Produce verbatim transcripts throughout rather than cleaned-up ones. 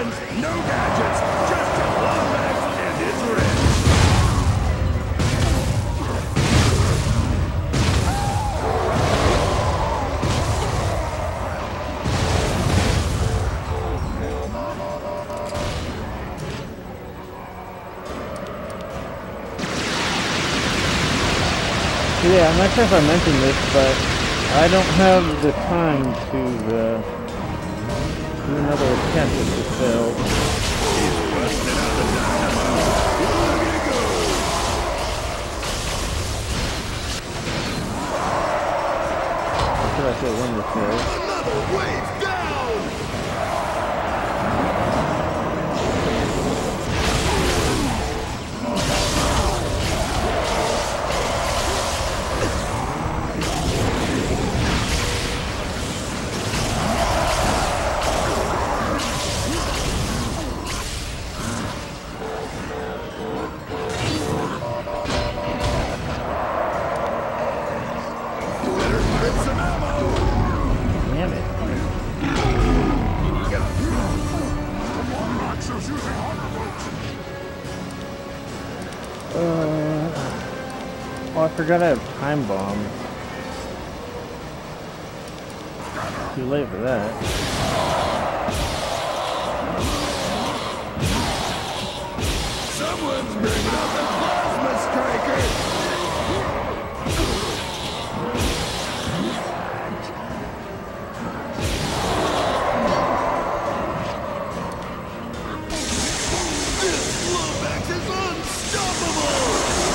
weapons, no gadgets, just Lombax and his wrist. Yeah, I'm not sure if I mentioned this, but I don't have the time to uh, do another attempt if it fails. He's busting out the dynamo. Look at it go. Or should I say when this fails? Another wave down. I forgot I have time bombs. Too late for that. Someone's bringing out the plasma striker. This Lombax is unstoppable.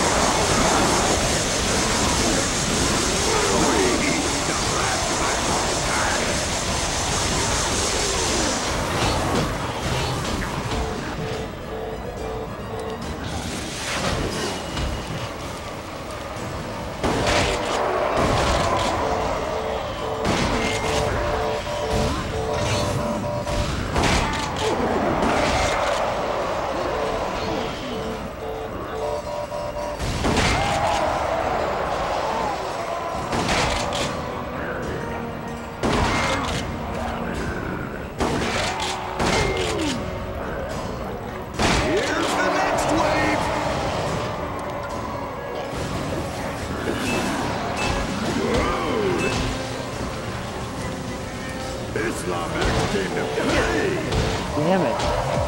Damn it.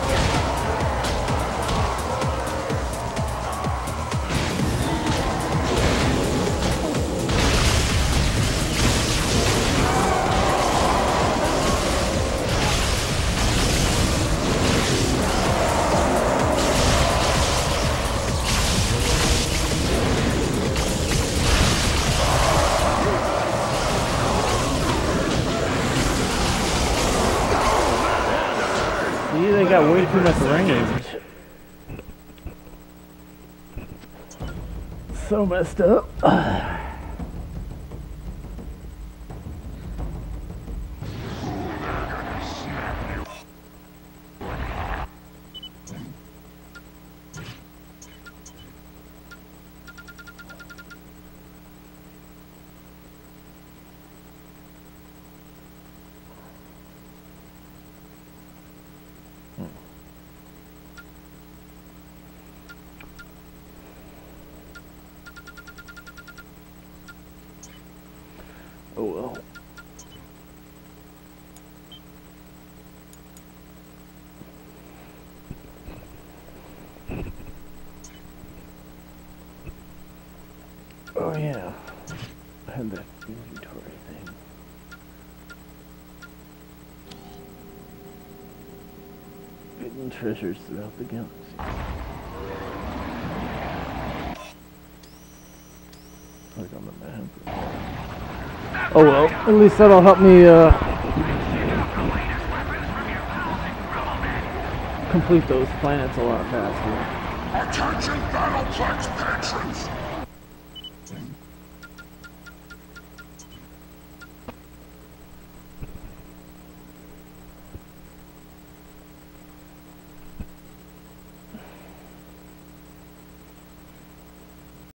See, they got way too much range. So messed up. Oh well. Oh yeah, I had that inventory thing. Hidden treasures throughout the galaxy. Like on the map. Oh well, at least that'll help me uh, complete those planets a lot faster. Attention Battleplex patrons!